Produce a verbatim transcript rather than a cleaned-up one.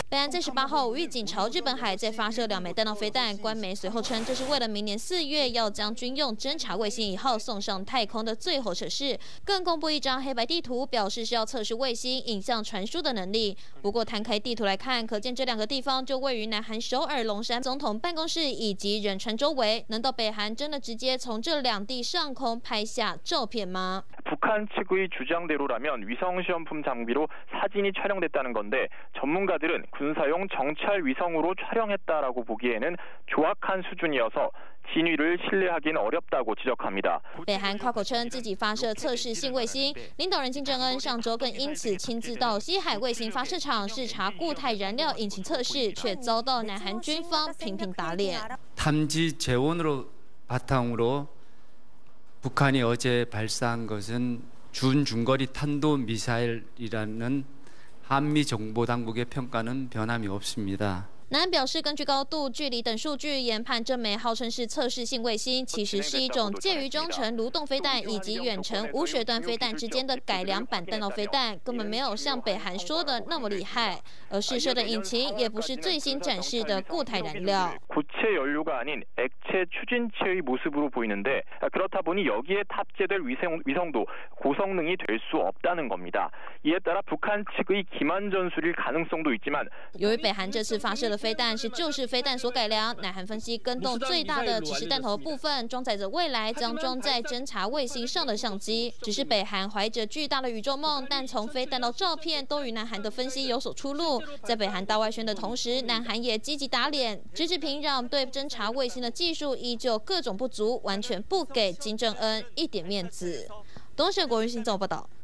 北韩在十八号预警朝日本海再发射两枚弹道飞弹，官媒随后称这是为了明年四月要将军用侦察卫星一号送上太空的最后测试，更公布一张黑白地图，表示是要测试卫星影像传输的能力。不过摊开地图来看，可见这两个地方就位于南韩首尔龙山总统办公室以及仁川周围。难道北韩真的直接从这两地上空拍下照片吗？ 북한 측의 주장대로라면 위성 시험품 장비로 사진이 촬영됐다는 건데 전문가들은 군사용 정찰 위성으로 촬영했다라고 보기에는 조악한 수준이어서 진위를 신뢰하기는 어렵다고 지적합니다. 北韩夸口称自己发射测试性卫星，领导人金正恩上周更因此亲自到西海卫星发射场视察固态燃料引擎测试，却遭到南韩军方频频打脸。 탐지 재원으로 바탕으로 북한이 어제 발사한 것은 준중거리 탄도 미사일이라는 한미 정보당국의 평가는 변함이 없습니다. 南韩表示，根据高度、距离等数据研判，这枚号称是测试性卫星，其实是一种介于中程蠕动飞弹以及远程无血端飞弹之间的改良版弹道飞弹，根本没有像北韩说的那么厉害。而试射的引擎也不是最新展示的固态燃料。 고체 연료가 아닌 액체 추진체의 모습으로 보이는데 그렇다 보니 여기에 탑재될 위성, 위성도 고성능이 될 수 없다는 겁니다. 이에 따라 북한 측의 기만 전술일 가능성도 있지만 由于北韩这次发射的飞弹是旧式飞弹所改良，南韩分析更动最大的只是弹头部分装载着未来将装在侦察卫星上的相机。只是北韩怀着巨大的宇宙梦，但从飞弹到照片都与南韩的分析有所出入。在北韩大外宣的同时，南韩也积极打脸，直指平壤对侦察卫星的技术依旧各种不足，完全不给金正恩一点面子。东视国运新综合报道。